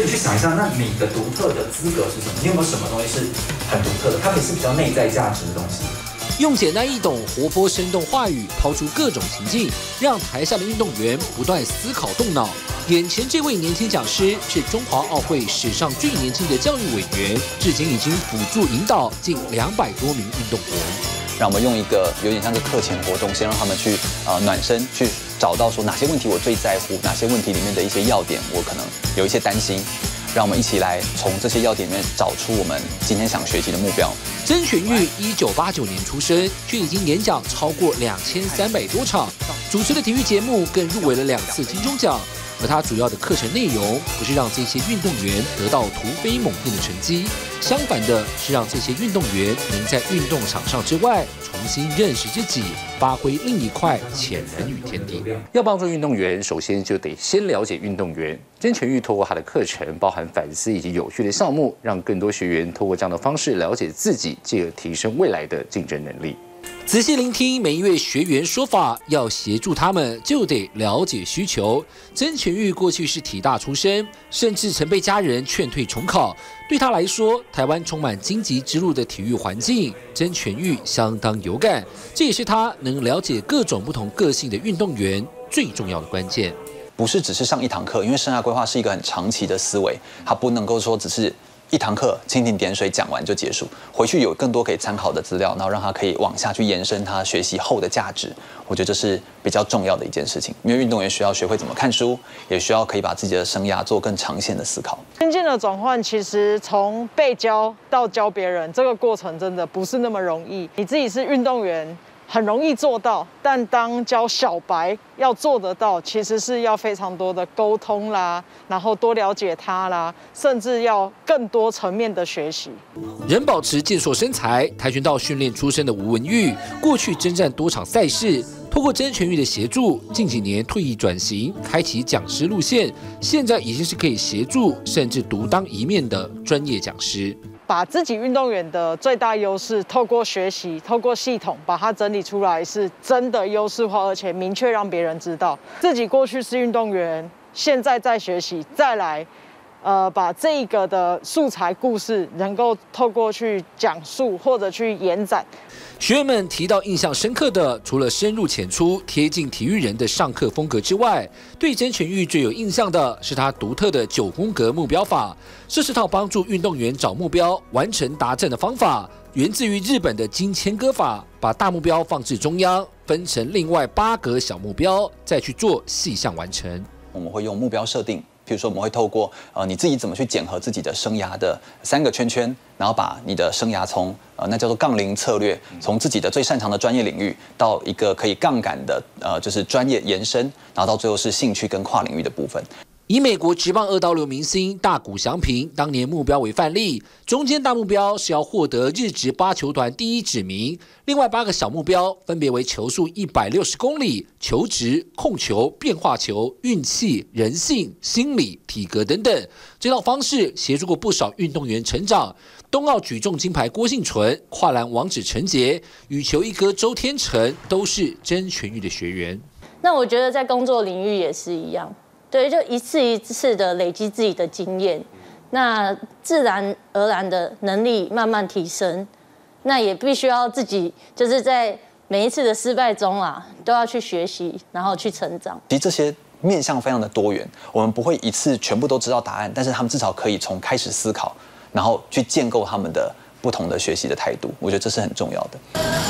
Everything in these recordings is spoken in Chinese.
你去想一下，那你的独特的资格是什么？你有没有什么东西是很独特的？它可以是比较内在价值的东西。 用简单易懂、活泼生动话语抛出各种情境，让台下的运动员不断思考动脑。眼前这位年轻讲师是中华奥会史上最年轻的教育委员，至今已经辅助引导近200多名运动员。 让我们用一个有点像是课前活动，先让他们去暖身，去找到说哪些问题我最在乎，哪些问题里面的一些要点我可能有一些担心。让我们一起来从这些要点里面找出我们今天想学习的目标。 曾全玉1989年出生，却已经演讲超过2300多场，主持的体育节目更入围了2次金钟奖。而他主要的课程内容不是让这些运动员得到突飞猛进的成绩，相反的是让这些运动员能在运动场上之外重新认识自己，发挥另一块潜人与天地。要帮助运动员，首先就得先了解运动员。曾全玉透过他的课程，包含反思以及有趣的项目，让更多学员透过这样的方式了解自己，进而提升未来的竞争能力。仔细聆听每一位学员说法，要协助他们就得了解需求。曾全玉过去是体大出身，甚至曾被家人劝退重考。对他来说，台湾充满荆棘之路的体育环境，曾全玉相当有感。这也是他能了解各种不同个性的运动员最重要的关键。 不是只是上一堂课，因为生涯规划是一个很长期的思维，它不能够说只是一堂课蜻蜓点水讲完就结束，回去有更多可以参考的资料，然后让他可以往下去延伸他学习后的价值。我觉得这是比较重要的一件事情，因为运动员需要学会怎么看书，也需要可以把自己的生涯做更长线的思考。 心境的转换，其实从被教到教别人，这个过程真的不是那么容易。你自己是运动员，很容易做到，但当教小白要做得到，其实是要非常多的沟通啦，然后多了解他啦，甚至要更多层面的学习。 仍保持健硕身材，跆拳道训练出身的吴文玉，过去征战多场赛事，透过曾全玉的协助，近几年退役转型，开启讲师路线，现在已经是可以协助甚至独当一面的专业讲师。 把自己运动员的最大优势，透过学习，透过系统把它整理出来，是真的优势化，而且明确让别人知道自己过去是运动员，现在在学习，再来，把这个的素材故事能够透过去讲述或者去延展。 学员们提到印象深刻的，除了深入浅出、贴近体育人的上课风格之外，对曾全玉最有印象的是他独特的9宫格目标法。这是套帮助运动员找目标、完成达阵的方法，源自于日本的金千歌法，把大目标放置中央，分成另外8格小目标，再去做细项完成。 我们会用目标设定。譬如说，我们会透过你自己怎么去检核自己的生涯的3个圈圈，然后把你的生涯从那叫做杠铃策略，从自己的最擅长的专业领域到一个可以杠杆的就是专业延伸，然后到最后是兴趣跟跨领域的部分。 以美国职棒2刀流明星大谷翔平当年目标为范例，中间大目标是要获得日职8球团第1指名，另外8个小目标分别为球速160公里、球质、控球、变化球、运气、人性、心理、体格等等。这套方式协助过不少运动员成长。冬奥举重金牌郭婞淳、跨栏王子陈杰、羽球一哥周天成都是曾全玉的学员。 那我觉得在工作领域也是一样。对，就一次一次的累积自己的经验，那自然而然的能力慢慢提升，那也必须要自己就是在每一次的失败中啊，都要去学习，然后去成长。 其实这些面向非常的多元，我们不会一次全部都知道答案，但是他们至少可以从开始思考，然后去建构他们的不同的学习的态度，我觉得这是很重要的。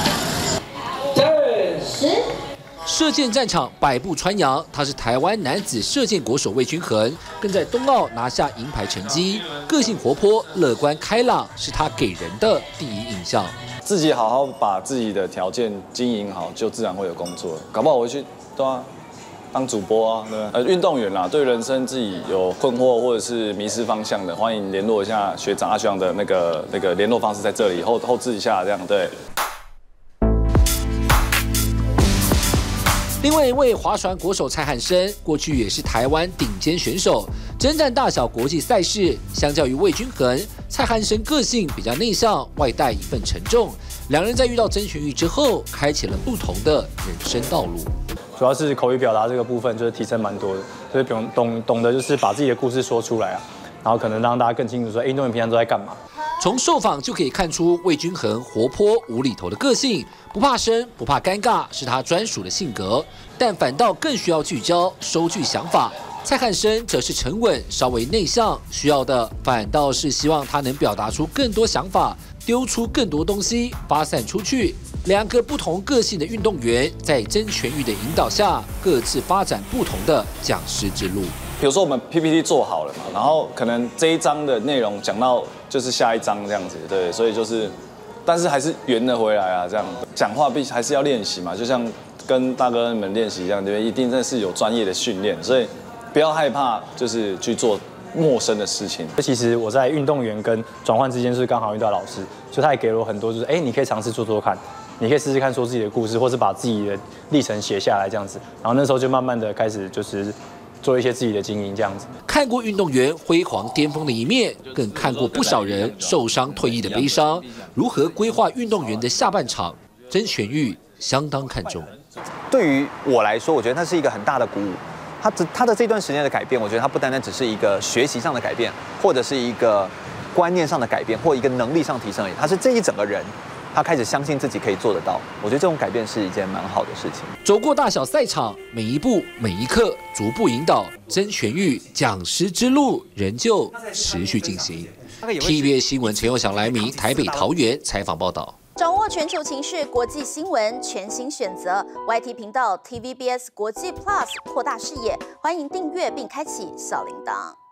射箭战场百步穿杨，他是台湾男子射箭国手魏均衡，更在冬奥拿下银牌成绩。个性活泼、乐观开朗，是他给人的第一印象。 自己好好把自己的条件经营好，就自然会有工作。搞不好我会去当主播啊，对运动员啦，对人生自己有困惑或者是迷失方向的，欢迎联络一下学长阿学长的那个联络方式在这里，后置一下这样对。 另外一位划船国手蔡汉生，过去也是台湾顶尖选手，征战大小国际赛事。相较于魏均衡，蔡汉生个性比较内向，外带一份沉重。两人在遇到曾全玉之后，开启了不同的人生道路。 主要是口语表达这个部分，就是提升蛮多的，就是懂得就是把自己的故事说出来啊。 然后可能让大家更清楚说，运动员平常都在干嘛。 从受访就可以看出魏均衡活泼无厘头的个性，不怕生不怕尴尬是他专属的性格，但反倒更需要聚焦收据想法。蔡汉生则是沉稳稍微内向，需要的反倒是希望他能表达出更多想法，丢出更多东西发散出去。两个不同个性的运动员在曾全宇的引导下，各自发展不同的讲师之路。 比如说我们 PPT 做好了嘛，然后可能这一章的内容讲到就是下一章这样子，对，所以就是，但是还是圆了回来啊，这样讲话还是要练习嘛，就像跟大哥们练习一样，对不对？一定真的是有专业的训练，所以不要害怕，就是去做陌生的事情。 其实我在运动员跟转换之间是刚好遇到老师，所以他也给了我很多，就是你可以尝试做做看。你可以试试看说自己的故事，或是把自己的历程写下来这样子。然后那时候就慢慢的开始就是做一些自己的经营这样子。 看过运动员辉煌巅峰的一面，更看过不少人受伤退役的悲伤。如何规划运动员的下半场，曾全宇相当看重。 对于我来说，我觉得那是一个很大的鼓舞。他的这段时间的改变，我觉得他不单单只是一个学习上的改变，或者是一个观念上的改变，或一个能力上提升而已。他是这一整个人，他开始相信自己可以做得到。我觉得这种改变是一件蛮好的事情。 走过大小赛场，每一步每一刻逐步引导，曾全宇讲师之路仍旧持续进行。TVBS 新闻陈佑祥、莱明台北桃园采访报道。 掌握全球情势、国际新闻，全新选择 YT 频道 TVBS 国际 Plus， 扩大视野。欢迎订阅并开启小铃铛。